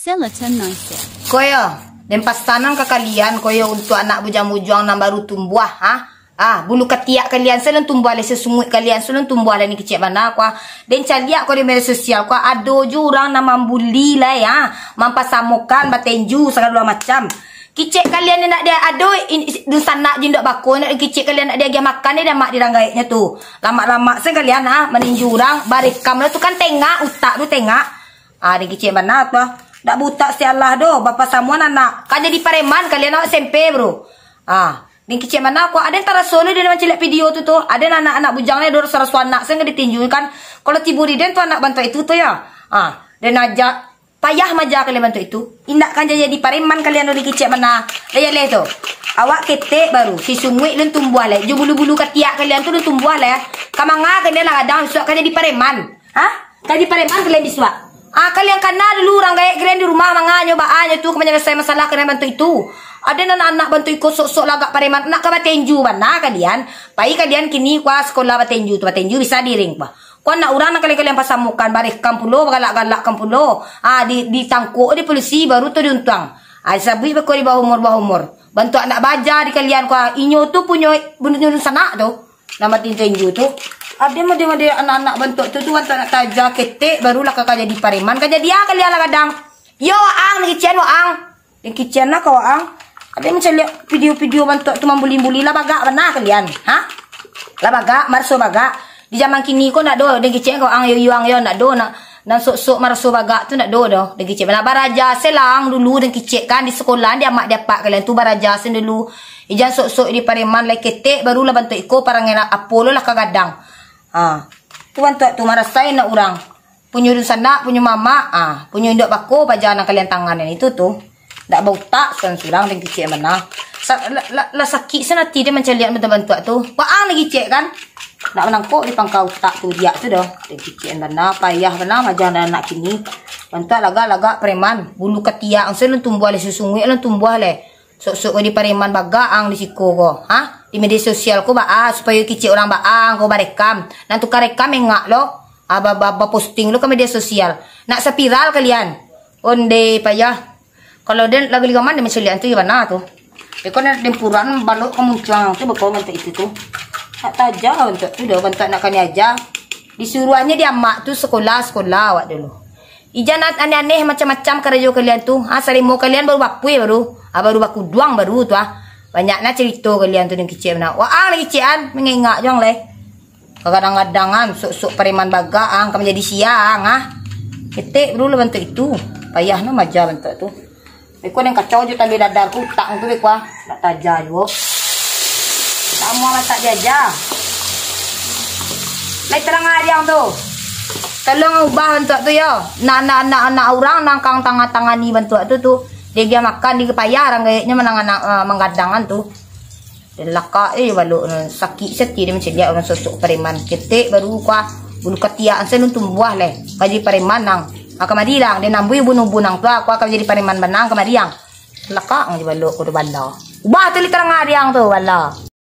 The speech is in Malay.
Selatan Nice. Koyo, dan pastanan ke kalian koyo untuk anak bujang-bujang yang baru tumbuh, bulu ketiak kalian selalu tumbuh le sesungguh kalian selalu tumbuh le ni kecil mana kwa. Dan caliak ko di media sosial kwa ado jurang nama membuli lah ya, mampasamukan batenju segala macam. Kicik kalian ni nak dia ado dun sana jindok bako nak kicik kalian nak dia makan ni dah mak diranggaitnya tu. Lama-lama sen kalian meninjurang barikam lah tu kan tengak utak tu tengak. Di kicik mana tu dak buta sialah do bapa samuan anak kan jadi pareman kalian awak SMP bro. Di kicik mana aku ada antara solo dia macam lihat video tu ada anak-anak bujangnya dor sarasu anak saya ditinju kan kalau tiburi den tu anak bantu itu tu ya. Dan aja payah maja kalian bantu itu. Indak kan jadi pareman kalian di kicik mana. Leh tu. Awak ketek baru si sungui lun tumbuh le. Jo bulu-bulu ketiak kalian tu lun tumbuh le. Kamanga kalian lah kadang suak kan jadi pareman. Kan jadi pareman kalian disuak. Kalian kena dulu orang gaya kalian di rumah manganyo baanyo tu menyelesai masalah kalian bantu itu. Ada anak-anak bantu ikut sok-sok lagak pareman nak ke batenju mana kalian. Pai kalian kini kuah sekolah batenju tu batenju bisa diring pa. Kuah nak orang nak kalian pasamukan barek kampulo galak-galak kampulo. Di tangkuk di polisi baru tu diuntang. Sabi ba ko di bawah umur. Bantu anak baja di kalian kuah inyo tu punya bunuh sana tu. Nama tinju tu. Ada anak-anak bentuk tu kan tak nak taja ketek barulah kakak jadi pareman kan jadi kalian lah kadang yo ang ni kician waang ni kician lah kau ang ada macam lihat video-video bentuk tu membuli-buli lah bagak benar kalian lah bagak marso bagak di zaman kini kau nak do ni kician kau ang yo nak do nak sok-sok marso bagak tu nak do ni kician benar baraja selang dulu dan kicik kan di sekolah dia mak dia pak kalian tu baraja sen dulu ijan sok-sok di pareman lah ketek barulah bentuk iko parang enak apolo lah kagadang. Tuan tu marasain nak orang punya sana punya mama punya indok bako pajangan kalian tangan itu tu dak bau tak surang dan kicik mana la sakit senati dia macam lihat bantu tu waang lagi cek kan nak menangkuk di pangkau tak tu dia tu dah dan kicik mana payah benar macam anak kini bantu laga preman bulu ketiak angselun tumbuh le susungui alun tumbuh le sok-sok di pareman bagaang di siko ko di media sosial ko supaya kicik orang baang ko barekam nan tukar rekam engak lo ba posting lo ke media sosial nak spiral kalian onde payah kalau den lagi ligaman dia macam lian tu gimana tu ko na dempuran balok kemuncang tu bakal mantu itu tu tak taja untuk tu dah bantu nak kani aja disuruhannya dia mak tu sekolah awak dulu ijanat aneh-aneh macam-macam kerja kalian tu sarimo kalian baru bapui baru baku duang baru tu banyaknya cerita kalian tu yang kecil nak waang lagi kecilan mengengak jong le kadang-kadang sok-sok pareman bagang kamu jadi siang ketek dulu bantu itu payah no maja bantu tu beko yang kacau je tali dadarku tak tu beko nak taja jo tak mau masak jaja lai terang ariang tu tolong ubah bantu tu yo anak orang nangkang tangan ni bantu tu dia makan di kepaya orang gayanya menang menggadangan tu dan laka balok sakit seti dia macam dia orang sosok pareman ketek baru kuah bulu ketiak sen tumbuh le kaji pareman nang kamadilang dia nambui bunuh-bunang tu aku akan jadi pareman benang kamadiang laka ngaji balok ko do bala ubah tu literang ariang tu wala